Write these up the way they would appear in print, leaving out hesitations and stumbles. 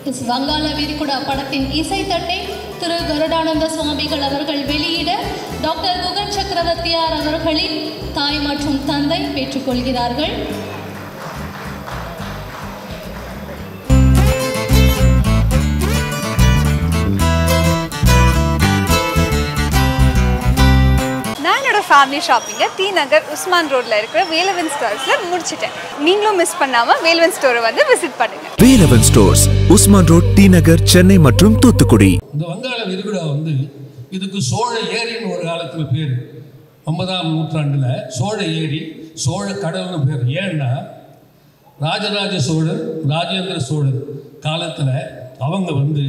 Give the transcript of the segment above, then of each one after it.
வங்காள விரிகுடா படத்தின் இசைத்தட்டை திரு கருடானந்த சுவாமிகள் அவர்கள் வெளியிட டாக்டர் குகன் சக்கரவர்த்தியார் அவர்களின் தாய் மற்றும் தந்தை பெற்றுக்கொள்கிறார்கள். ஃபேமிலி ஷாப்பிங்கை டி நகர் உஸ்மான் ரோட்ல இருக்கிற வேலவன் ஸ்டோர்ஸ்ல முடிச்சிட்டேன். நீங்களும் மிஸ் பண்ணாம வேலவன் ஸ்டோரை வந்து விசிட் பண்ணுங்க. Velavan stores, Usman road, T Nagar, Chennai மற்றும் தூத்துக்குடி. இந்த வங்காள விரிகுடா இதுக்கு சோழ ஏரின்னு ஒரு காலத்தில் பேர். 9ஆம் நூற்றாண்டில் சோழ ஏரி, சோழ கடல்னு பேர். ஏன்னா ராஜராஜ சோழர், ராஜேந்திர சோழர் காலத்தில் அவங்க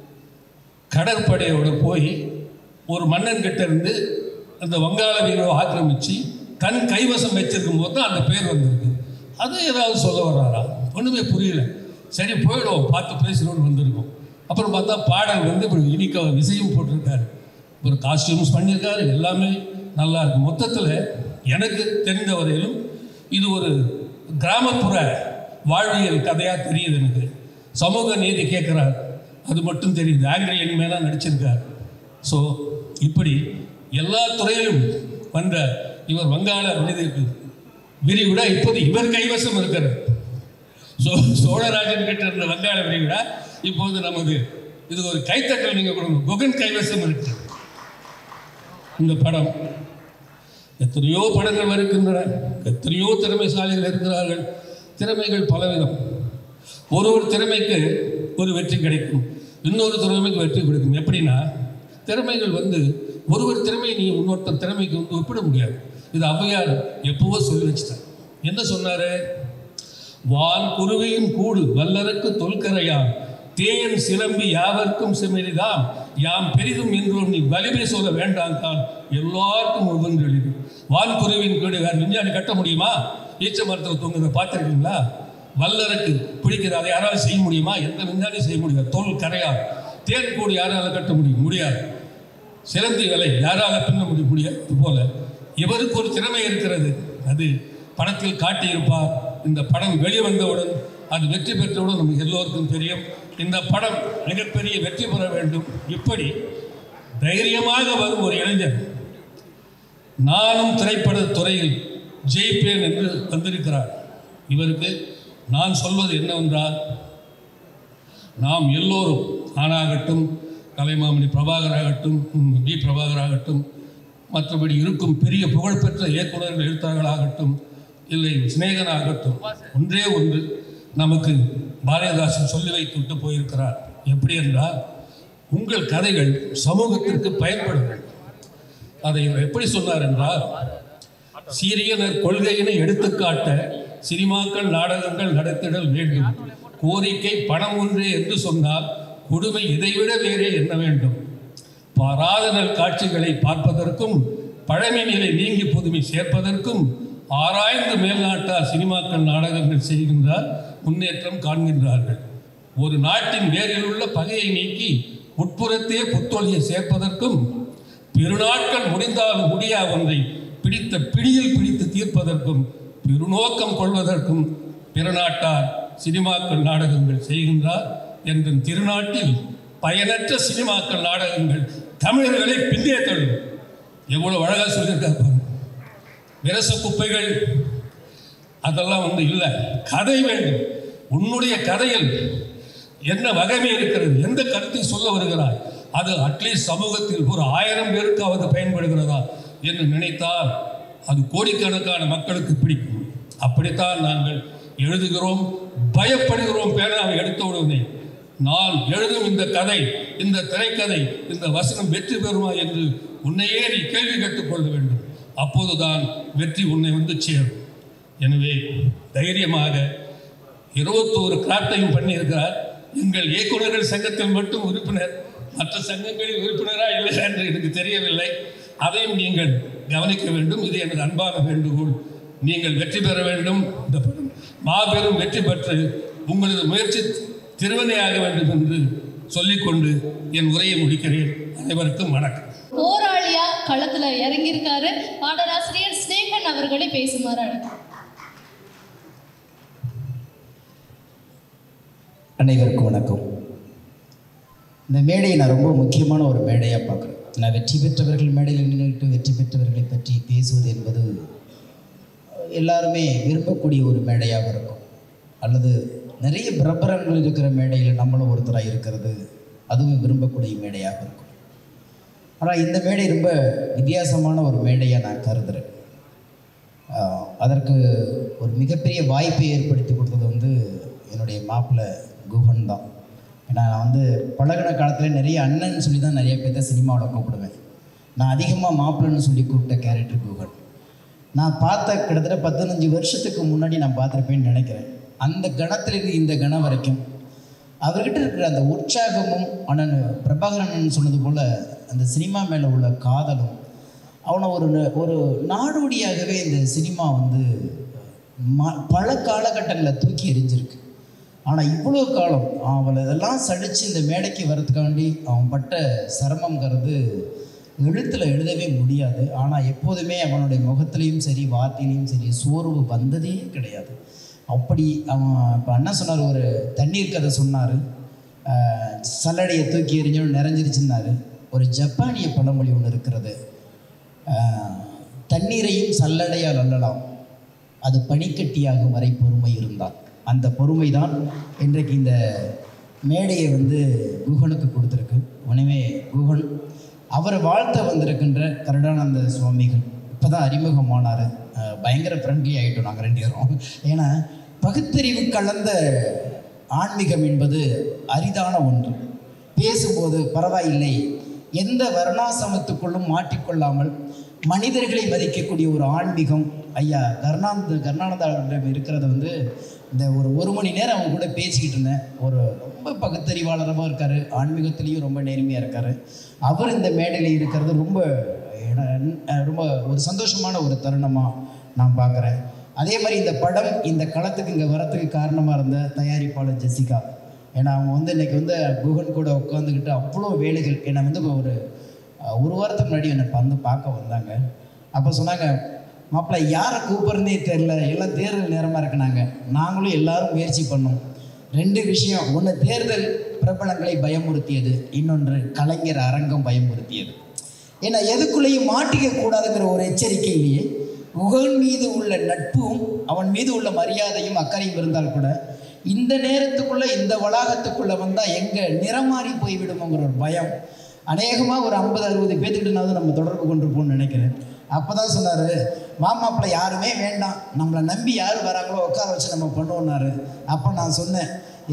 கடற்படையோட போய் ஒரு மன்னன் கிட்ட இருந்து அந்த வங்காள விரிகுடாவை ஆக்கிரமித்து தன் கைவசம் வச்சிருக்கும் போது தான் அந்த பேர் வந்திருக்கு. அது ஏதாவது சொல்ல வர்றாரா? ஒன்றுமே புரியல. சரி போயிடுவோம், பார்த்து பேசணும்னு வந்திருக்கோம். அப்புறம் பார்த்தா பாடல் இப்படி இனிக்க விசையும் போட்டிருக்காரு, ஒரு காஸ்டியூம்ஸ் பண்ணியிருக்காரு, எல்லாமே நல்லா இருக்கு. மொத்தத்தில் எனக்கு தெரிந்த வரையிலும் இது ஒரு கிராமப்புற வாழ்வியல் கதையாக தெரியுது. எனக்கு சமூக நீதி கேட்குறார், அது மட்டும் தெரியுது. ஆங்கிரியன் மேலே நடிச்சிருக்கார். ஸோ இப்படி எல்லா துறையிலும் வந்த இவர் வங்காள விரிகுடா இப்போது இவர் கைவசம் இருக்கிறது. சோழராஜன் கிட்ட இருந்த வங்காள விரிகுடா இப்போது நமது இது ஒரு கைத்தட்டல் நீங்கள் கொடுங்க. குகன் கைவசம் இருக்கு. இந்த படம் எத்தனையோ படங்கள் வருகின்றன, எத்தனையோ திறமைசாலிகள் இருக்கிறார்கள். திறமைகள் பலவிதம். ஒரு திறமைக்கு ஒரு வெற்றி கிடைக்கும், இன்னொரு திறமைக்கு வெற்றி கிடைக்கும். எப்படின்னா திறமைகள் ஒருவர் திறமையை நீ இன்னொருத்தர் திறமைக்கு ஒப்பிட முடியாது. இது ஔவையார் எப்பவோ சொல்லி வச்சுட்டார். என்ன சொன்னாரு? வான் குருவியின் கூடு வல்லருக்கு தொல்கரையாம், தேன் சிலம்பி யாவர்க்கும் செமிலிதான், யாம் பெரிதும் என்று நீ வலிமை சொல்ல வேண்டாம் தான், எல்லாருக்கும் ஒவ்வொன்று எளிது. வான் குருவியின் கூடு வேறு விஞ்ஞானி கட்ட முடியுமா? ஈச்ச மரத்தில் தூங்குறத பார்த்துருக்கீங்களா? வல்லருக்கு பிடிக்கிற அதை யாராலும் செய்ய முடியுமா? எந்த விஞ்ஞானியும் செய்ய முடியாது. தொல் கரையாம். தேன் கூடு யாரால் கட்ட முடியாது. சிலந்தி விலை யாரால் பின்ன முடியாது. இதுபோல இவருக்கு ஒரு திறமை இருக்கிறது. அது படத்தில் காட்டியிருப்பார். இந்த படம் வெளிவந்தவுடன், அது வெற்றி பெற்றவுடன் நமக்கு எல்லோருக்கும் தெரியும். இந்த படம் மிகப்பெரிய வெற்றி பெற வேண்டும். இப்படி தைரியமாக வரும் ஒரு இளைஞர் நானும் திரைப்பட துறையில் ஜெயிப்பேன் என்று வந்திருக்கிறார். இவருக்கு நான் சொல்வது என்னவென்றால், நாம் எல்லோரும் ஆனாகட்டும், கலைமாமணி பிரபாகர் ஆகட்டும், வி பிரபாகர் ஆகட்டும், மற்றபடி இருக்கும் பெரிய புகழ்பெற்ற இயக்குநர்கள், எழுத்தாளர்களாகட்டும், இல்லை சிநேகன் ஆகட்டும், ஒன்றே ஒன்று நமக்கு பாரதிதாசன் சொல்லி வைத்து விட்டு போயிருக்கிறார். எப்படி என்றால், உங்கள் கதைகள் சமூகத்திற்கு பயன்பட வேண்டும். அதை எப்படி சொன்னார் என்றால், சீரியனர் கொள்கையினை எடுத்துக்காட்ட சினிமாக்கள், நாடகங்கள் நடத்திடல் வேண்டும். கோரிக்கை பணம் ஒன்றே என்று சொன்னால் கொடுமை இதைவிட வேறே என்ன வேண்டும்? பாராதனல் காட்சிகளை பார்ப்பதற்கும் பழமை நிலை நீங்கி புதுமை சேர்ப்பதற்கும் ஆராய்ந்து மேல்நாட்டார் சினிமாக்கள், நாடகங்கள் செய்கின்றார், முன்னேற்றம் காண்கின்றார்கள். ஒரு நாட்டின் வேரில் உள்ள பகையை நீக்கி உட்புறத்தே புத்தொழியை சேர்ப்பதற்கும், பெருநாட்கள் முடிந்தாலும் முடியா ஒன்றை பிடித்த பிடியில் பிடித்து தீர்ப்பதற்கும், பெருநோக்கம் கொள்வதற்கும் பிறநாட்டார் சினிமாக்கள், நாடகங்கள் செய்கின்றார். என்ற திருநாட்டில் பயனற்ற சினிமாக்கள், நாடகங்கள் தமிழர்களை பின்னே தள்ளும். எவ்வளவு அழகாக சொல்லியிருக்காரு. விரச குப்பைகள் அதெல்லாம் இல்லை. கதை வேண்டும். உன்னுடைய கதையில் என்ன வகைமை இருக்கிறது? எந்த கருத்தை சொல்ல வருகிறாய்? அது அட்லீஸ்ட் சமூகத்தில் ஒரு 1000 பேருக்காவது பயன்படுகிறதா என்று நினைத்தால் அது கோடிக்கணக்கான மக்களுக்கு பிடிக்கும். அப்படித்தான் நாங்கள் எழுதுகிறோம், பயப்படுகிறோம். பேனாவை எடுத்த உடனே நான் எழுதும் இந்த கதை, இந்த திரைக்கதை, இந்த வசனம் வெற்றி பெறுமா என்று உன்னையே நீ கேள்வி கேட்டுக்கொள்ள வேண்டும். அப்போதுதான் வெற்றி உன்னை சேரும். எனவே தைரியமாக 21 கிராஃப்டையும் பண்ணியிருக்கிறார். எங்கள் இயக்குநர்கள் சங்கத்தில் மட்டும் உறுப்பினர், மற்ற சங்கங்களில் உறுப்பினராக இல்லை என்று எனக்கு தெரியவில்லை. அதையும் நீங்கள் கவனிக்க வேண்டும். இது எனது அன்பான வேண்டுகோள். நீங்கள் வெற்றி பெற வேண்டும். இந்த மாபெரும் வெற்றி பெற்று உங்களது முயற்சி திருவனையாக வேண்டும் என்று சொல்லிக்கொண்டு என் உரையை முடிக்கிறேன். அனைவருக்கும் வணக்கம். போராளியா களத்துல இறங்கியிருக்காரு. பாடலாசிரியர் ஸ்நேகன் அவர்களை பேசுமாறு அழைக்கிறேன். அனைவருக்கும் வணக்கம். இந்த மேடையை நான் ரொம்ப முக்கியமான ஒரு மேடையாக பார்க்குறேன். நான் வெற்றி பெற்றவர்கள் மேடையில் நின்றுட்டு வெற்றி பெற்றவர்களை பற்றி பேசுவது என்பது எல்லாருமே விரும்பக்கூடிய ஒரு மேடையாக இருக்கும். அல்லது நிறைய பிரபலங்கள் இருக்கிற மேடையில் நம்மளும் ஒருத்தராக இருக்கிறது அதுவும் விரும்பக்கூடிய மேடையாக இருக்கும். ஆனால் இந்த மேடை ரொம்ப வித்தியாசமான ஒரு மேடையாக நான் கருதுகிறேன். அதற்கு ஒரு மிகப்பெரிய வாய்ப்பை ஏற்படுத்தி கொடுத்தது என்னுடைய மாப்பிள்ளை குகன் தான். ஏன்னா நான் பழகின காலத்தில் நிறைய அண்ணன் சொல்லி தான் நிறைய பேர்த்த சினிமாவில் கூப்பிடுவேன். நான் அதிகமாக மாப்பிள்ளைன்னு சொல்லி கூப்பிட்ட கேரக்டர் குகன். நான் பார்த்த கிட்டத்தட்ட 15 வருஷத்துக்கு முன்னாடி நான் பார்த்துருப்பேன்னு நினைக்கிறேன். அந்த கணத்திலிருந்து இந்த கணம் வரைக்கும் அவர்கிட்ட இருக்கிற அந்த உற்சாகமும் அண்ணன் பிரபாகரன் சொன்னது போல் அந்த சினிமா மேலே உள்ள காதலும் அவனை ஒரு நாடோடியாகவே இந்த சினிமா பல காலகட்டங்களில் தூக்கி எறிஞ்சிருக்கு. ஆனால் இவ்வளோ காலம் அவளை இதெல்லாம் சடித்து இந்த மேடைக்கு வரதுக்காண்டி அவன் பட்ட சிரமங்கிறது எழுத்தில் எழுதவே முடியாது. ஆனால் எப்போதுமே அவனுடைய முகத்துலேயும் சரி வார்த்தையிலையும் சரி சோர்வு வந்ததே கிடையாது. அப்படி அவன் இப்போ அண்ணன் சொன்னார், ஒரு தண்ணீர் கதை சொன்னார், சல்லடையை தூக்கி எறிஞ்சோன்னு நிறைஞ்சிருச்சுன்னாரு. ஒரு ஜப்பானிய பழமொழி ஒன்று இருக்கிறது, தண்ணீரையும் சல்லடையால் அள்ளலாம், அது பனிக்கட்டியாகும் வரை பொறுமை இருந்தால். அந்த பொறுமை தான் இன்றைக்கு இந்த மேடையை குகனுக்கு கொடுத்துருக்கு. உடனே குகன் அவரை வாழ்த்த வந்திருக்கின்ற கருடானந்த சுவாமிகள் இப்போ தான் அறிமுகமானார். பயங்கர ஃப்ரெண்ட்லி ஆகிட்டோம் நாங்கள் 2 பேரும். ஏன்னா பகுத்தறிவு கலந்த ஆன்மீகம் என்பது அரிதான ஒன்று. பேசும்போது பரவாயில்லை, எந்த வர்ணாசிரமத்துக்குள்ளும் மாட்டிக்கொள்ளாமல் மனிதர்களை மதிக்கக்கூடிய ஒரு ஆன்மீகம் ஐயா கருணானந்தம் இருக்கிறது இந்த ஒரு மணி நேரம் அவங்க கூட பேசிக்கிட்டு இருந்தேன். ஒரு ரொம்ப பகுத்தறிவாளராகவும் இருக்கார், ஆன்மீகத்துலேயும் ரொம்ப நேர்மையாக இருக்கார். அவர் இந்த மேடையில் இருக்கிறது ரொம்ப ஒரு சந்தோஷமான ஒரு தருணமாக நான் பார்க்குறேன். அதே மாதிரி இந்த படம் இந்த களத்துக்கு இங்கே வரத்துக்கு காரணமாக இருந்த தயாரிப்பாளர் ஜெசிகா. ஏன்னா அவங்க இன்றைக்கி குகன் கூட உட்காந்துக்கிட்டு அவ்வளோ வேலைகள் என்னை ஒரு வாரத்துக்கு முன்னாடி என்னை பார்க்க வந்தாங்க. அப்போ சொன்னாங்க, மாப்பிள்ளை யாரை கூப்பிட்றதே தெரில, எல்லாம் தேர்தல் நேரமாக இருக்குனாங்க. நாங்களும் எல்லோரும் முயற்சி பண்ணோம். 2 விஷயம், ஒன்று தேர்தல் பிரபலங்களை பயமுறுத்தியது, இன்னொன்று கலைஞர் அரங்கம் பயமுறுத்தியது. ஏன்னா எதுக்குள்ளேயும் மாட்டிக்க கூடாதுங்கிற ஒரு எச்சரிக்கையிலேயே குகன் மீது உள்ள நட்பும் அவன் மீது உள்ள மரியாதையும் அக்கறையும் இருந்தால் கூட இந்த நேரத்துக்குள்ளே இந்த வளாகத்துக்குள்ளே வந்தால் எங்கே நிறமாறி போய்விடுமோங்கிற ஒரு பயம் அநேகமாக ஒரு 50-60 பேர்த்துக்கிட்டனாவது நம்ம தொடர்பு கொண்டு போகணும்னு நினைக்கிறேன். அப்போ தான் சொன்னார், மாமாப்பிள்ளை யாருமே வேண்டாம், நம்மளை நம்பி யார் வராங்களோ உட்கார வச்சு நம்ம பண்ணுவோன்னாரு. அப்போ நான் சொன்னேன்,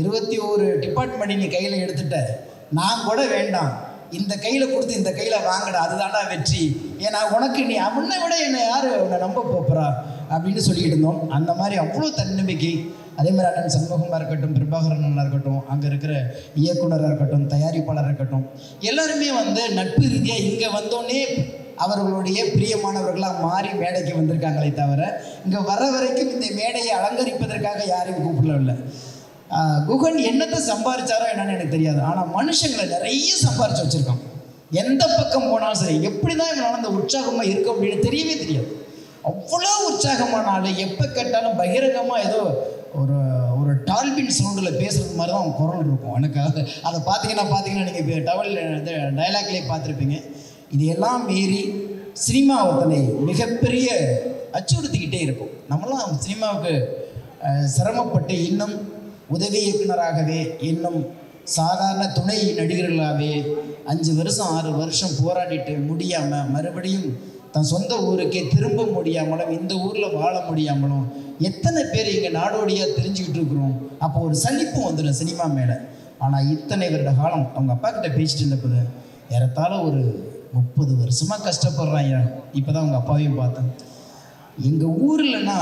21 டிபார்ட்மெண்ட் நீ கையில் எடுத்துட்ட, நான் கூட வேண்டாம், இந்த கையில் கொடுத்து இந்த கையில் வாங்கடா, அதுதான்டா வெற்றி. ஏன்னா உனக்கு நீ அவனை விட என்னை யார் உன்னை நம்ப போகிறா அப்படின்னு சொல்லிக்கிட்டு இருந்தோம். அந்த மாதிரி அவ்வளோ தன்னம்பிக்கை. அதே மாதிரி அண்ணன் சண்முகமாக இருக்கட்டும், பிரபாகரனாக இருக்கட்டும், அங்கே இருக்கிற இயக்குனராக இருக்கட்டும், தயாரிப்பாளராக இருக்கட்டும், எல்லாருமே நட்பு ரீதியாக இங்கே வந்தோடனே அவர்களுடைய பிரியமானவர்களாக மாறி மேடைக்கு வந்திருக்காங்களே தவிர இங்கே வர வரைக்கும் இந்த மேடையை அலங்கரிப்பதற்காக யாரையும் கூப்பிடல. குகன் என்னத்தை சம்பாதிச்சாரோ என்னன்னு எனக்கு தெரியாது, ஆனால் மனுஷங்களை நிறைய சம்பாரிச்சு வச்சுருக்கான். எந்த பக்கம் போனாலும் சரி, எப்படி தான் இவனால் அந்த உற்சாகமாக இருக்க அப்படின்னு தெரியவே தெரியாது. அவ்வளோ உற்சாகமான ஆள், எப்போ கேட்டாலும் பகிரங்கமாக ஏதோ ஒரு டால்பின் சவுண்டில் பேசுகிறது மாதிரி தான் அவன் குரல் இருக்கும். எனக்கு அதை பார்த்தீங்கன்னா நீங்கள் டவல் டைலாக்லேயே பார்த்துருப்பீங்க. இதையெல்லாம் மீறி சினிமா ஒருத்தனை மிகப்பெரிய அச்சுறுத்திக்கிட்டே இருக்கும். நம்மளாம் சினிமாவுக்கு சிரமப்பட்டு இன்னும் உதவி இயக்குனராகவே, இன்னும் சாதாரண துணை நடிகர்களாகவே 5 வருஷம் 6 வருஷம் போராடிட்டு முடியாமல் மறுபடியும் தன் சொந்த ஊருக்கே திரும்ப முடியாமலும் இந்த ஊரில் வாழ முடியாமலும் எத்தனை பேர் இங்கே நாடோடியாக தெரிஞ்சுக்கிட்டு இருக்கிறோம். அப்போ ஒரு சலிப்பும் வந்துடும் சினிமா மேலே. ஆனால் இத்தனை வருட காலம் அவங்க அப்பா கிட்ட பேசிட்டு இருந்தப்போது ஏறத்தாழ ஒரு 30 வருஷமாக கஷ்டப்படுறாங்க. இப்போ தான் அவங்க அப்பாவையும் பார்த்தேன். எங்கள் ஊர்லன்னா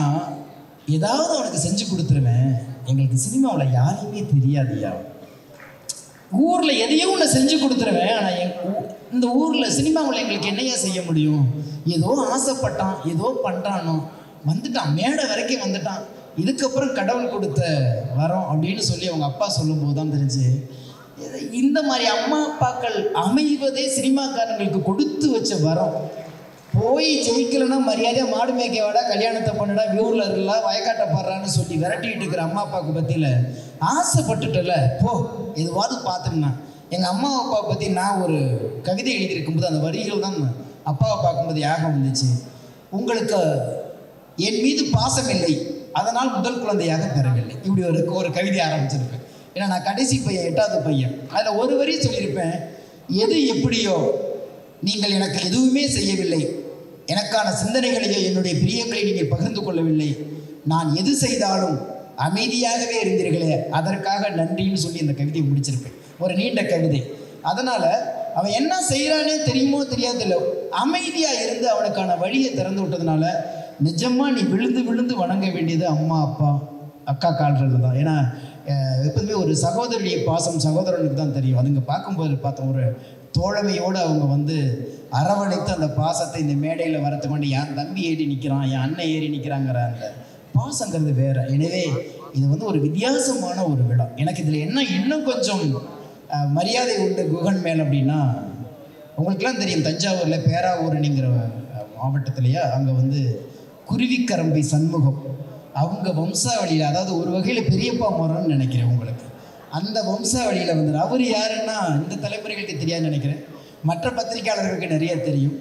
ஏதாவது அவனுக்கு செஞ்சு கொடுத்துருவேன், எங்களுக்கு சினிமாவில் யாரையுமே தெரியாதியா. ஊரில் எதையோ ஒன்று செஞ்சு கொடுத்துருவேன், ஆனால் இந்த ஊரில் சினிமாவில் எங்களுக்கு என்னையா செய்ய முடியும்? ஏதோ ஆசைப்பட்டான், ஏதோ பண்ணுறானோ, வந்துட்டான், மேடை வரைக்கும் வந்துட்டான், இதுக்கப்புறம் கடவுள் கொடுத்த வரோம் அப்படின்னு சொல்லி அவங்க அப்பா சொல்லும்போது தான் தெரிஞ்சு இந்த மாதிரி அம்மா அப்பாக்கள் அமைவதே சினிமாக்காரங்களுக்கு கொடுத்து வச்ச வரம். போய் ஜெயிக்கலைன்னா மரியாதையாக மாடு மேய்க்கவாடா, கல்யாணத்தை பண்ணுடா, ஊரில் இருக்கலாம், வயக்காட்டை பாடுறான்னு சொல்லி விரட்டிகிட்டு இருக்கிற அம்மா அப்பாவுக்கு பற்றியில் ஆசைப்பட்டுட்டல, போ எதுவாது பார்த்துங்கண்ணா. எங்கள் அம்மா அப்பா பற்றி நான் ஒரு கவிதை எழுதியிருக்கும்போது அந்த வரிகள் தான் அப்பாவை பார்க்கும்போது யாகம் வந்துச்சு. உங்களுக்கு என் மீது பாசம் இல்லை, அதனால் முதல் குழந்தையாக பெறவில்லை. இப்படி ஒரு கவிதை ஆரம்பிச்சிருப்பேன். ஏன்னா நான் கடைசி பையன், 8வது பையன். அதில் ஒரு வரி சொல்லியிருப்பேன், எது எப்படியோ நீங்கள் எனக்கு எதுவுமே செய்யவில்லை, எனக்கான சிந்தனைகளையோ என்னுடைய பிரியங்களை நீங்கள் பகிர்ந்து கொள்ளவில்லை, நான் எது செய்தாலும் அமைதியாகவே இருந்தீர்களே, அதற்காக நன்றின்னு சொல்லி இந்த கவிதையை முடிச்சிருப்பேன். ஒரு நீண்ட கவிதை. அதனால் அவன் என்ன செய்கிறானே தெரியுமோ தெரியாதில்லை, அமைதியாக இருந்து அவனுக்கான வழியை திறந்து விட்டதுனால நிஜமாக நீ விழுந்து விழுந்து வணங்க வேண்டியது அம்மா அப்பா அக்கா கால்கள் தான். ஏன்னா எப்போதுமே ஒரு சகோதரியை பாசம் சகோதரனுக்கு தான் தெரியும். அதுங்க பார்க்கும்போது பார்த்தோம், ஒரு தோழமையோடு அவங்க வந்து அரவணைத்து அந்த பாசத்தை இந்த மேடையில் வரத்துக்கொண்டு என் தம்பி ஏறி நிற்கிறான், என் அண்ணன் ஏறி நிற்கிறாங்கிற அந்த பாசங்கிறது வேறு. எனவே இது வந்து ஒரு வித்தியாசமான ஒரு விழா. எனக்கு இதில் என்ன இன்னும் கொஞ்சம் மரியாதை உண்டு குகன் மேல் அப்படின்னா, உங்களுக்கெல்லாம் தெரியும் தஞ்சாவூரில் பேராவூரணிங்கிற மாவட்டத்திலேயே அங்கே வந்து குருவிக்கரம்பை சண்முகம் அவங்க வம்சாவளியில், அதாவது ஒரு வகையில் பெரியப்பா மரம்னு நினைக்கிறேன் உங்களுக்கு, அந்த வம்சாவளியில் வந்து அவர் யாருன்னா இந்த தலைமுறைகளுக்கு தெரியாதுன்னு நினைக்கிறேன், மற்ற பத்திரிகையாளர்களுக்கு நிறைய தெரியும்.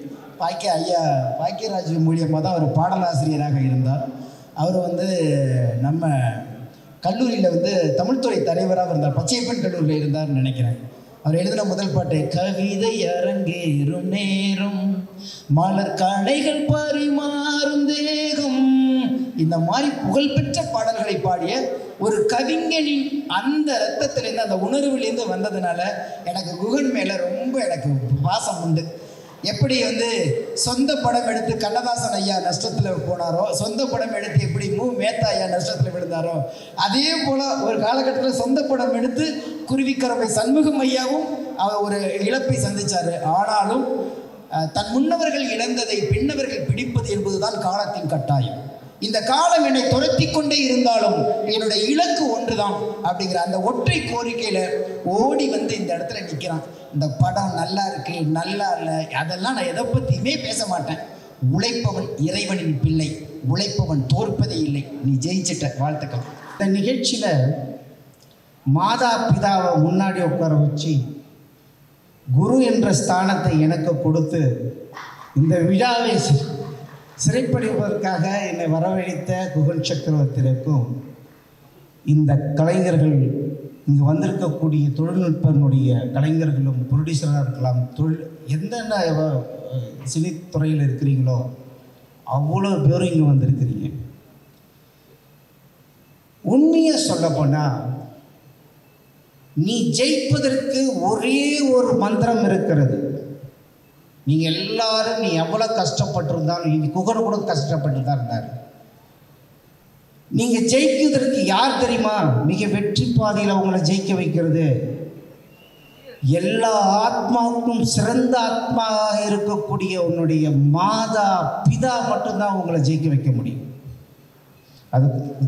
பாக்கியராஜ் மூலியமாக தான் அவர் பாடலாசிரியராக இருந்தார். அவர் வந்து நம்ம கல்லூரியில் வந்து தமிழ்துறை தலைவராக இருந்தார், பச்சையப்பன் கல்லூரியில் இருந்தார்னு நினைக்கிறேன். அவர் எழுதின முதல் பாட்டு, கவிதை அரங்கேறும் நேரம் மலர் கடைகள் பரிமாறும் தேகம், இந்த மாதிரி புகழ்பெற்ற பாடல்களை பாடிய ஒரு கவிஞனின் அந்த ரத்தத்திலேருந்து அந்த உணர்விலேருந்து வந்ததுனால எனக்கு குகன் மேலே ரொம்ப எனக்கு பாசம் உண்டு. எப்படி வந்து சொந்த படம் எடுத்து கண்ணதாசன் ஐயா நஷ்டத்தில் போனாரோ, சொந்த படம் எடுத்து எப்படி மேத்தா ஐயா நஷ்டத்தில் விழுந்தாரோ, அதே போல் ஒரு காலகட்டத்தில் சொந்த படம் எடுத்து குருவிக்கரம்பை சண்முகம் ஐயாவும் அவர் ஒரு இழப்பை சந்தித்தார். ஆனாலும் தன் முன்னவர்கள் இழந்ததை பின்னவர்கள் பிடிப்பது என்பதுதான் காலத்தின் கட்டாயம். இந்த காலம் என்னை துரத்தி கொண்டே இருந்தாலும் என்னுடைய இலக்கு ஒன்றுதான் அப்படிங்கிற அந்த ஒற்றை கோரிக்கையில் ஓடி வந்து இந்த இடத்துல நிற்கிறான். இந்த படம் நல்லா இருக்கு, நல்லா இல்லை, அதெல்லாம் நான் எதை பற்றியுமே பேச மாட்டேன். உழைப்பவன் இறைவனின் பிள்ளை, உழைப்பவன் தோற்பதே இல்லை, நீ ஜெயிச்சிட்ட, வாழ்த்துக்கள். இந்த நிகழ்ச்சியில் மாதா பிதாவை முன்னாடி உட்கார வச்சு குரு என்ற ஸ்தானத்தை எனக்கு கொடுத்து இந்த விழாவை சிறைப்படுவதற்காக என்னை வரவழைத்த குகன் சக்கரவர்த்திக்கும் இந்த கலைஞர்கள், இங்கே வந்திருக்கக்கூடிய தொழில்நுட்பனுடைய கலைஞர்களும் ப்ரொடியூசராக இருக்கலாம், எந்தெந்த சினித்துறையில் இருக்கிறீங்களோ அவ்வளோ பேரும் இங்கே வந்திருக்கிறீங்க. உண்மையை சொல்லப்போனால் நீ ஜெயிப்பதற்கு ஒரே ஒரு மந்திரம் இருக்கிறது. நீங்கள் எல்லாரும் நீ எவ்வளோ கஷ்டப்பட்டிருந்தாலும், இன்னைக்கு குகன் கூட கஷ்டப்பட்டு தான் இருந்தார். நீங்கள் ஜெயிக்கிறதுக்கு யார் தெரியுமா மிக வெற்றி பாதையில் உங்களை ஜெயிக்க வைக்கிறது? எல்லா ஆத்மாவுக்கும் சிறந்த ஆத்மாவாக இருக்கக்கூடிய உன்னுடைய மாதா பிதா மட்டும்தான் உங்களை ஜெயிக்க வைக்க முடியும். அது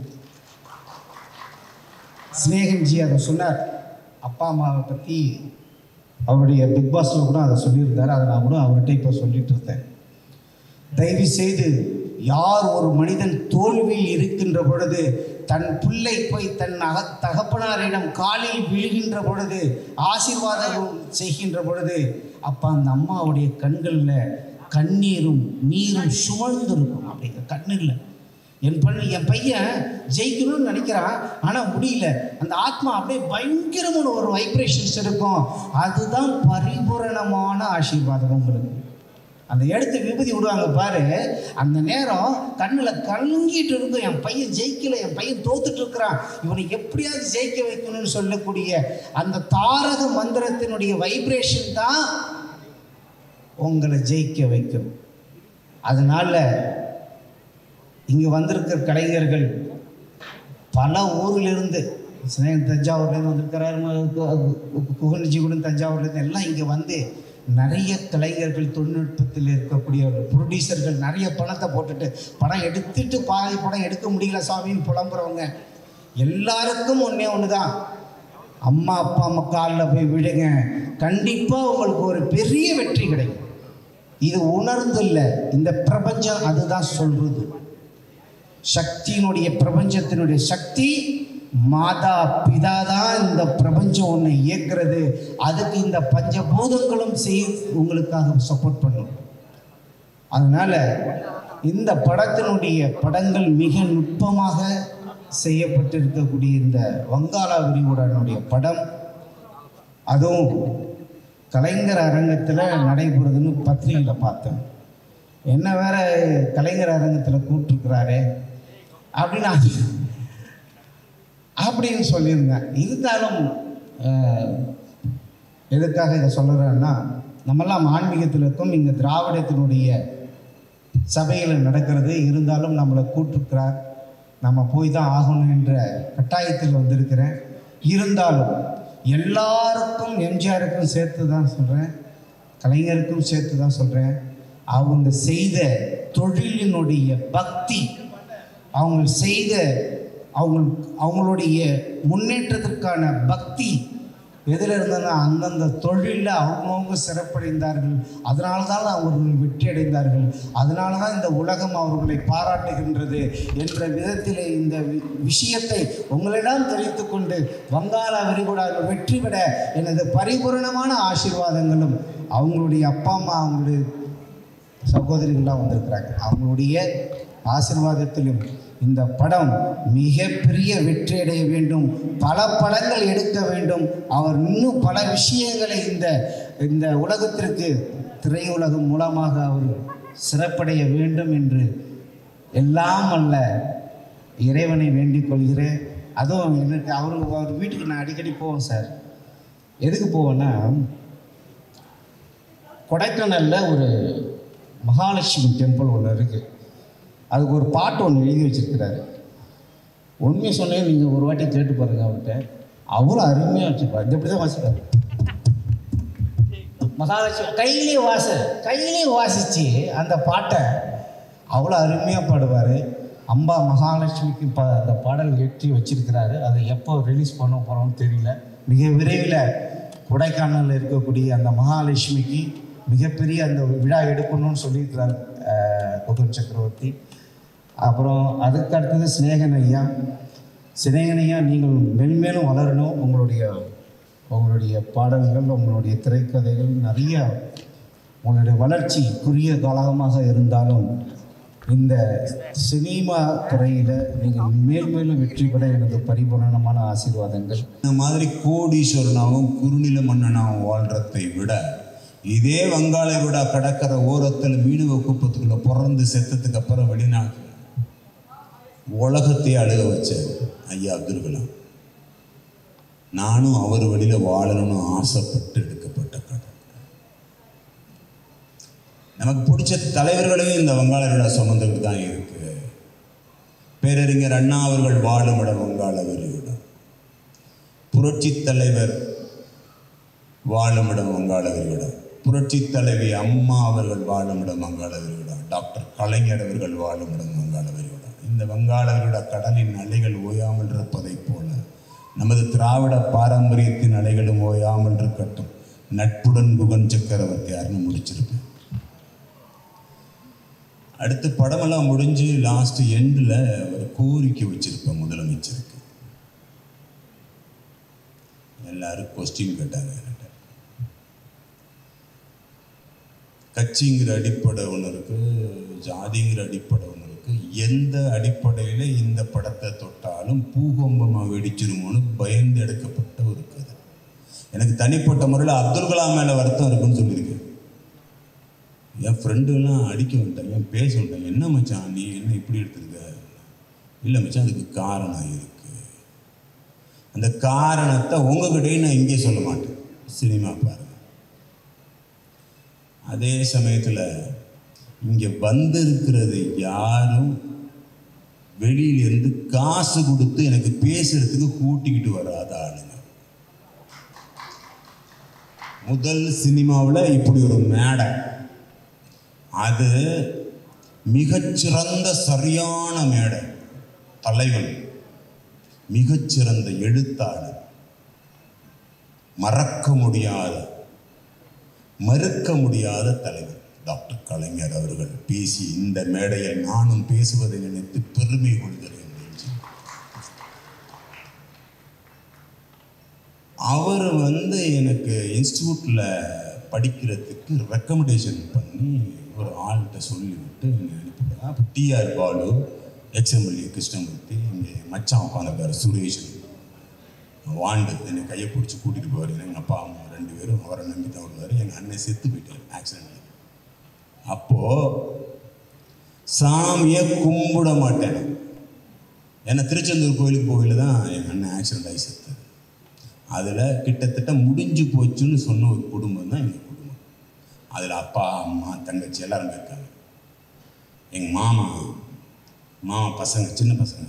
ஸ்னேகன்ஜி அதை சொன்னார். அப்பா அம்மாவை பற்றி அவருடைய பிக் பாஸில் கூட அதை சொல்லியிருந்தார். அதை நான் கூட அவர்கிட்ட இப்போ சொல்லிட்டு இருந்தேன். தயவு செய்து யார் ஒரு மனிதன் தோல்வியில் இருக்கின்ற பொழுது தன் பிள்ளை போய் தன் தகப்பனாரிடம் காலில் விழுகின்ற பொழுது ஆசீர்வாதம் செய்கின்ற பொழுது அப்போ அந்த அம்மாவுடைய கண்களில் கண்ணீரும் நீரும் சுமந்திருக்கும். அப்படிங்கிற கண்ணில் என் பையன் ஜெயிக்கணும்னு நினைக்கிறான், ஆனால் முடியல. அந்த ஆத்மா அப்படியே பயங்கரமான ஒரு வைப்ரேஷன்ஸ் இருக்கும். அதுதான் பரிபூரணமான ஆசீர்வாதம் உங்களுக்கு. அந்த எடுத்து விபூதி விடுவாங்க பாரு, அந்த நேரம் கண்ணில் கலங்கிட்டு இருக்கும். என் பையன் ஜெயிக்கலை, என் பையன் தோத்துட்டு இருக்கிறான், இவனை எப்படியாவது ஜெயிக்க வைக்கணும்னு சொல்லக்கூடிய அந்த தாரக மந்திரத்தினுடைய வைப்ரேஷன் தான் உங்களை ஜெயிக்க வைக்கும். அதனால் இங்கே வந்திருக்கிற கலைஞர்கள் பல ஊரிலிருந்து, தஞ்சாவூர்லேருந்து வந்திருக்கிறாரு, குகன்ஜி கூட தஞ்சாவூர்லேருந்து எல்லாம் இங்கே வந்து நிறைய கலைஞர்கள், தொழில்நுட்பத்தில் இருக்கக்கூடிய ப்ரொடியூசர்கள் நிறைய பணத்தை போட்டுட்டு படம் எடுத்துட்டு பாதி படம் எடுக்க முடியல சாமின்னு புலம்புறவங்க எல்லாருக்கும் ஒன்றே ஒன்று தான், அம்மா அப்பா அம்மா காலில் போய் விடுங்க, கண்டிப்பாக உங்களுக்கு ஒரு பெரிய வெற்றி கிடைக்கும். இது உணர்ந்து இல்லை, இந்த பிரபஞ்சம் அதுதான் சொல்கிறது. சக்தியினுடைய பிரபஞ்சத்தினுடைய சக்தி மாதா பிதா தான் இந்த பிரபஞ்சம் ஒன்று இயக்கிறது. அதுக்கு இந்த பஞ்சபூதங்களும் உங்களுக்காக சப்போர்ட் பண்ணும். அதனால் இந்த படங்கள் மிக நுட்பமாக செய்யப்பட்டிருக்கக்கூடிய இந்த வங்காள விரிகுடானுடைய படம், அதுவும் கலைஞர் அரங்கத்தில் நடைபெறுதுன்னு பத்திரிகையில் பார்த்தேன். என்ன வேற கலைஞர் அரங்கத்தில் கூப்பிட்டுருக்கிறாரு அப்படின்னு சொல்லியிருந்தேன். இருந்தாலும் எதுக்காக இதை சொல்கிறேன்னா, நம்மெல்லாம் ஆன்மீகத்தில் இருக்கோம், இங்கே திராவிடத்தினுடைய சபையில் நடக்கிறது. இருந்தாலும் நம்மளை கூப்பிட்டுருக்கிறார், நம்ம போய் தான் ஆகணும் என்ற கட்டாயத்தில் வந்திருக்கிறேன். இருந்தாலும் எல்லாருக்கும், எம்ஜிஆருக்கும் சேர்த்து தான் சொல்கிறேன், கலைஞருக்கும் சேர்த்து தான் சொல்கிறேன், அவங்க செய்த தொழிலினுடைய பக்தி, அவங்க செய்த அவங்களுடைய முன்னேற்றத்திற்கான பக்தி எதில் இருந்ததுன்னா அந்தந்த தொழிலில் அவங்கவுங்க சிறப்படைந்தார்கள். அதனால தான் அவர்கள் வெற்றி அடைந்தார்கள். அதனால தான் இந்த உலகம் அவர்களை பாராட்டுகின்றது என்ற விதத்தில் இந்த விஷயத்தை உங்களிடம் தெரிவித்து கொண்டு வங்காள விரிகுடாவில் வெற்றி பெற எனது பரிபூரணமான ஆசீர்வாதங்களும், அவங்களுடைய அப்பா அம்மா, அவங்களுடைய சகோதரிகள்லாம் வந்திருக்கிறாங்க, அவங்களுடைய ஆசீர்வாதத்திலும் இந்த படம் மிகப்பெரிய வெற்றி அடைய வேண்டும், பல படங்கள் எடுக்க வேண்டும், அவர் இன்னும் பல விஷயங்களை இந்த உலகத்திற்கு திரையுலகம் மூலமாக அவர் சிறப்படைய வேண்டும் என்று எல்லாம் அல்ல இறைவனை வேண்டிக் கொள்கிறேன். அதுவும் எனக்கு அவர் வீட்டுக்கு நான் அடிக்கடி போவேன் சார். எதுக்கு போவேன்னா, கொடைக்கானலில் ஒரு மகாலட்சுமி டெம்பிள் ஒன்று இருக்குது. அதுக்கு ஒரு பாட்டு ஒன்று எழுதி வச்சுருக்கிறாரு. உண்மையை சொன்னேன், நீங்கள் ஒரு வாட்டி கேட்டு பாருங்கள் அவர்கிட்ட. அவ்வளோ அருமையாக வச்சுருப்பார். இது எப்படி தான் வாசிப்பார் மகாலட்சுமி, கையிலே வாசித்து அந்த பாட்டை அவ்வளோ அருமையாக பாடுவார். அம்பா மகாலட்சுமிக்கு அந்த பாடல் ஏற்றி வச்சிருக்கிறாரு. அதை எப்போ ரிலீஸ் பண்ண போகிறோம்னு தெரியல. மிக விரைவில் கொடைக்கானலில் இருக்கக்கூடிய அந்த மகாலட்சுமிக்கு மிகப்பெரிய அந்த விழா எடுக்கணும்னு சொல்லியிருக்கிறார் குகன் சக்கரவர்த்தி. அப்புறம் அதுக்கு அடுத்தது சிநேகன் ஐயா, நீங்கள் மென்மேலும் வளரணும். உங்களுடைய பாடல்கள், உங்களுடைய திரைக்கதைகள் நிறைய, உங்களுடைய வளர்ச்சி குறுகிய காலமாக இருந்தாலும் இந்த சினிமா துறையில் நீங்கள் மேலும் வெற்றி பெற எனது பரிபூரணமான ஆசீர்வாதங்கள். இந்த மாதிரி கோடீஸ்வரனாகவும் குறுநில மன்னனாகவும் வாழ்றதை விட இதே வங்காள விட கடற்கரை ஓரத்தில் மீனவ குப்பத்துக்குள்ளே பிறந்து செத்ததுக்கு அப்புறம் வெளிநாட்டு உலகத்தையே அழுக வச்சார் ஐயா அப்துல் கலாம். நானும் அவர் வழியில் வாழணும்னு ஆசைப்பட்டு எடுக்கப்பட்ட கதை. நமக்கு பிடிச்ச தலைவர்களையும் இந்த வங்காள விழா சுமந்துக்கிட்டு தான் இருக்கு. பேரறிஞர் அண்ணா அவர்கள் வாழும் இடம் வங்காள விரிகுடா, புரட்சி தலைவர் வாழும் இடம் வங்காள விரிகுடா, புரட்சி தலைவி அம்மா அவர்கள் வாழும் இடம் வங்காள விரிகுடா, டாக்டர் கலைஞர் அவர்கள் வாழும் இடம் வங்காள விரிகுடா. இந்த வங்காள விரிகுடா கடலின் அலைகள் ஓயாமல் இருப்பதைப் போல நமது திராவிட பாரம்பரியத்தின் அலைகளும் ஓயாமல் இருக்கட்டும். நட்புடன் குகன் சக்கரவர்த்தியார்னு முடிச்சிருப்பேன். அடுத்து படமெல்லாம் முடிஞ்சு லாஸ்ட் எண்டில் ஒரு கோரிக்கை வச்சிருப்பேன் முதலமைச்சருக்கு. எல்லாரும் கொஸ்டின் கேட்டாங்க. கட்சிங்கிற அடிப்படை ஒன்று இருக்குது, ஜாதிங்கிற அடிப்படை ஒன்று இருக்குது. எந்த அடிப்படையில் இந்த படத்தை தொட்டாலும் பூகம்பமாக வெடிச்சிருமோன்னு பயந்து எடுக்கப்பட்ட ஒரு கதை. எனக்கு தனிப்பட்ட முறையில் அப்துல் கலாம் மேலே வருத்தம் இருக்குன்னு சொல்லியிருக்கேன். என் ஃப்ரெண்டுலாம் அடிக்க வந்துட்டாங்க, பேச வந்துட்டாங்க. என்ன மச்சான் நீ என்ன இப்படி எடுத்துருக்க? இல்லை மச்சான், அதுக்கு காரணம் இருக்குது. அந்த காரணத்தை உங்ககிட்டையும் நான் இங்கே சொல்ல மாட்டேன், சினிமா பாருங்கள். அதே சமயத்தில் இங்கே வந்திருக்கிறது யாரும் வெளியிலேருந்து காசு கொடுத்து எனக்கு பேசுறதுக்கு கூட்டிக்கிட்டு வராத ஆளுங்க. முதல் சினிமாவில் இப்படி ஒரு மேடை, அது மிகச்சிறந்த சரியான மேடை, தலைவன், மிகச்சிறந்த எழுத்தாளர், மறுக்க முடியாத தலைவர் டாக்டர் கலைஞர் அவர்கள் பேசி இந்த மேடையை நானும் பேசுவதை நினைத்து பெருமை கொள்கிறேன். அவர் வந்து எனக்கு இன்ஸ்டியூட்டில் படிக்கிறதுக்கு ரெக்கமெண்டேஷன் பண்ணி ஒரு ஆள்கிட்ட சொல்லிவிட்டு என்னை அனுப்பிவிட்டாங்க. அப்போ டிஆர் பாலு, எக்ஸ்எம்எல்ஏ கிருஷ்ணமூர்த்தி, இங்கே மச்சான் உட்காந்துருக்காரு சுரேஷ், வாண்டு என்னை கையை பிடிச்சி கூட்டிகிட்டு போவார். எங்கள் அப்பா அம்மா 2 பேரும் அவரை நம்பி தான் வருவார். எங்கள் அண்ணன் செத்து போயிட்டார் ஆக்சிடென்ட்ல. அப்போது சாமியை கும்பிட மாட்டேன். ஏன்னா திருச்செந்தூர் கோயிலுக்கு போகையில் தான் எங்கள் அண்ணன் ஆக்சிடென்ட் ஆகி செத்து. அதில் கிட்டத்தட்ட முடிஞ்சு போச்சுன்னு சொன்ன ஒரு குடும்பம் தான் எங்கள் குடும்பம். அதில் அப்பா அம்மா தங்கச்சி எல்லாருமே இருக்காங்க. எங்கள் மாமா பசங்க, சின்ன பசங்க.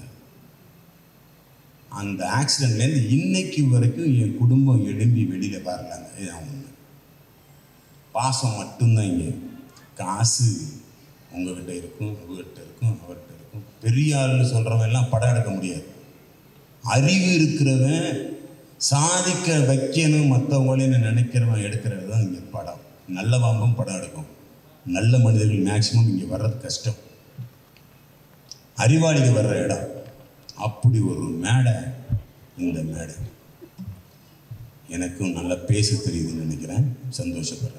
அந்த ஆக்சிடென்ட்லேருந்து இன்னைக்கு வரைக்கும் என் குடும்பம் எழும்பி வெளியில் வரலாங்க. இதுதான் ஒன்று. பாசம் மட்டும்தான் இங்கே. காசு உங்ககிட்ட இருக்கும், உங்ககிட்ட இருக்கும், அவர்கிட்ட இருக்கும். பெரிய ஆள்னு சொல்கிறவன் எல்லாம் படம் எடுக்க முடியாது. அறிவு இருக்கிறவன், சாதிக்க வைக்கணும் மற்றவங்களேன்னு நினைக்கிறவன் எடுக்கிறது தான் இங்கே படம். நல்ல பாம்பும் படம் எடுக்கும். நல்ல மனிதர்கள் மேக்சிமம் இங்கே வர்றது கஷ்டம். அறிவாளிகள் வர்ற இடம். அப்படி ஒரு மேடை இந்த மேடை. எனக்கும் நல்லா பேச தெரியுதுன்னு நினைக்கிறேன், சந்தோஷப்படுறேன்.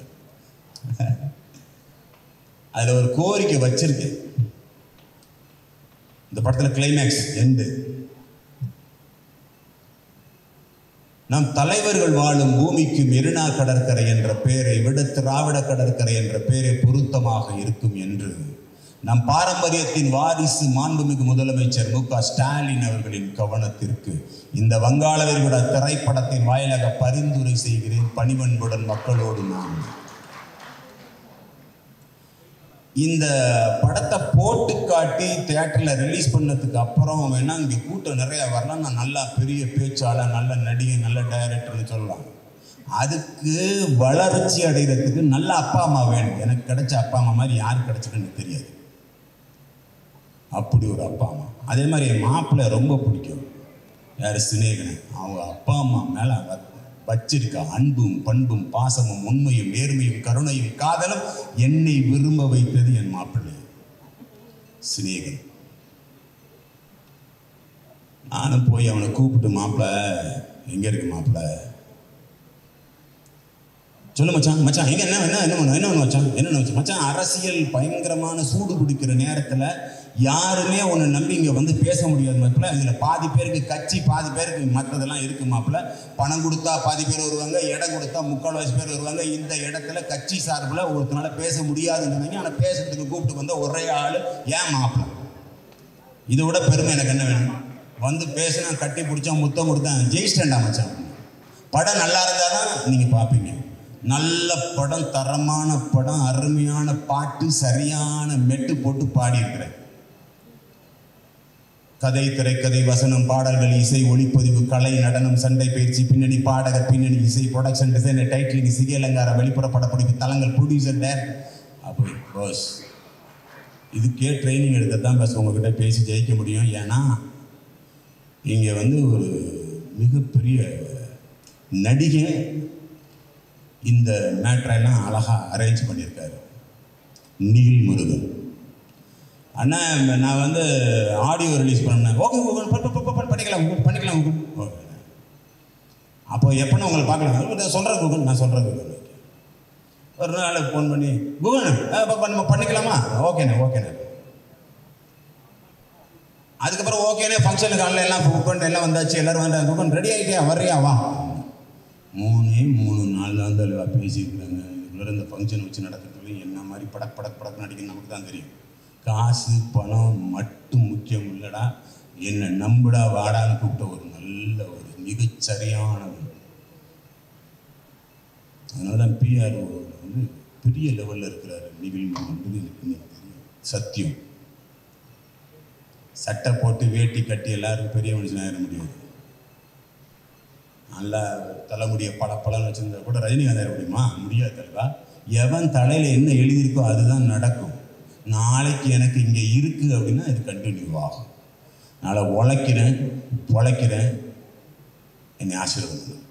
அதில் ஒரு கோரிக்கை வச்சிருக்கேன். இந்த படத்தில் கிளைமேக்ஸ் எண்டு. நம் தலைவர்கள் வாழும் பூமிக்கு மெரினா கடற்கரை என்ற பெயரை விட திராவிட கடற்கரை என்ற பெயரை பொருத்தமாக இருக்கும் என்று நம் பாரம்பரியத்தின் வாரிசு மாண்புமிகு முதலமைச்சர் மு.க. ஸ்டாலின் அவர்களின் கவனத்திற்கு இந்த வங்காள விரிகுடா திரைப்படத்தின் வாயிலாக பரிந்துரை செய்கிறேன். பணிவன்புடன் மக்களோடு நான். இந்த படத்தை போட்டு காட்டி தியேட்டரில் ரிலீஸ் பண்ணதுக்கு அப்புறம் வேணா இங்கே கூட்டம் நிறையா வரலாம். நான் நல்லா பெரிய பேச்சாளர், நல்ல நடிகை, நல்ல டைரக்டர்னு சொல்லலாம். அதுக்கு வளர்ச்சி அடைகிறதுக்கு நல்ல அப்பா அம்மா வேணும். எனக்கு கிடைச்ச அப்பா அம்மா மாதிரி யாருக்கு கிடைச்சிருக்குன்னு தெரியாது. அப்படி ஒரு அப்பா அம்மா. அதே மாதிரி என் மாப்பிள்ளை ரொம்ப பிடிக்கும். யார்? சிநேகனை. அவங்க அப்பா அம்மா மேலே வச்சிருக்க அன்பும் பண்பும் பாசமும் உண்மையும் நேர்மையும் கருணையும் காதலும் என்னை விரும்ப வைத்தது என் மாப்பிள்ளை சிநேகன். நானும் போய் அவனை கூப்பிட்டு, மாப்பிள்ளை எங்கே இருக்கு மாப்பிள்ளை? சொல்லு மச்சான். மச்சான் எங்க என்ன மச்சான்? அரசியல் பயங்கரமான சூடு பிடிக்கிற நேரத்தில் யாருமே உன்னை நம்பி இங்கே வந்து பேச முடியாது மாப்பிள்ள. இதில் பாதி பேருக்கு கட்சி, பாதி பேருக்கு மற்றதெல்லாம் இருக்கு மாப்பிள்ள. பணம் கொடுத்தா பாதி பேர் வருவாங்க, இடம் கொடுத்தா 3/4 பேர் வருவாங்க. இந்த இடத்துல கட்சி சார்பில் ஒருத்தனால பேச முடியாதுன்னு, ஆனால் பேசுறதுக்கு கூப்பிட்டு வந்த ஒரே ஆள் ஏன் மாப்பிள்ள. இதை விட பெருமை எனக்கு என்ன வேணும்? வந்து பேசினா, கட்டி பிடிச்சா, முத்தம் கொடுத்தேன், ஜெயிச்சிட்டேன்டா மச்சான். படம் நல்லா இருந்தால் தான் நீங்கள் பார்ப்பீங்க. நல்ல படம், தரமான படம், அருமையான பாட்டு, சரியான மெட்டு போட்டு பாடியிருக்கிறேன். கதை, திரைக்கதை, வசனம், பாடல்கள், இசை, ஒளிப்பதிவு, கலை, நடனம், சண்டை பயிற்சி, பின்னணி பாடகர், பின்னணி இசை, ப்ரொடக்ஷன் டிசைனர், டைட்டிலிங், சிகை அலங்காரம், வெளிப்புற படப்பிடிப்பு, தளங்கள், ப்ரொடியூசர், டைரக்டர். அப்படி பஸ் இதுக்கே ட்ரைனிங் எடுக்கத்தான் பஸ் உங்ககிட்ட பேசி ஜெயிக்க முடியும். ஏன்னா இங்கே வந்து ஒரு மிகப்பெரிய நடிகை இந்த மேட்ரெல்லாம் அழகாக அரேஞ்ச் பண்ணியிருக்காரு. நீல் முருகன் அண்ணா. நான் வந்து ஆடியோ ரிலீஸ் பண்ணேன். ஓகே பண்ணிக்கலாம். ஓகே. அப்போ எப்போன்னு உங்களை பார்க்கலாம் சொல்கிறேன் கூகுள். நான் சொல்கிறேன் கூகுள். ஒரு நாள் ஃபோன் பண்ணி, கூகுள் நம்ம பண்ணிக்கலாமா? ஓகேண்ணே. அதுக்கப்புறம் ஓகேண்ணே. ஃபங்க்ஷனுக்கு காலையில் எல்லாம் புக் பண்ணிட்டு எல்லாம் வந்தாச்சு. எல்லோரும் வந்தாங்க. கூகுள் ரெடி ஆகிட்டே வர்றியா? வா. 3 நாள் வந்து பேசியிருக்கிறாங்க. இதுக்குள்ளே இந்த ஃபங்க்ஷன் வச்சு நடக்கிறதுலையும் என்ன மாதிரி படக்கு நடிக்கணும் நமக்கு தான் தெரியும். காசு பணம் மட்டும் முக்கியம் இல்லைடா, என்னை நம்புடா வாடான்னு கூப்பிட்ட ஒரு நல்ல ஒரு மிகச்சரியானவன். அதனால தான் பிஆர்ஓ வந்து பெரிய லெவலில் இருக்கிறாரு. நிகழ்வு என்பது எனக்கு தெரியும். சத்தியம். சட்டை போட்டு வேட்டி கட்டி எல்லாரும் பெரிய மனுஷனாக ஆயிட முடியாது. நல்லா தலைமுடியை பழன்னு வச்சுருந்தா கூட ரஜினிகாந்த் ஆயிட முடியுமா? முடியாது தலைவா. எவன் தலையில் என்ன எழுதியிருக்கோ அதுதான் நடக்கும். நாளைக்கு எனக்கு இங்கே இருக்குது அப்படின்னா இது கண்டினியூ ஆகும். அதனால் உழைக்கிறேன், பொழைக்கிறேன். என்னை ஆசீர்வதிக்கணும்.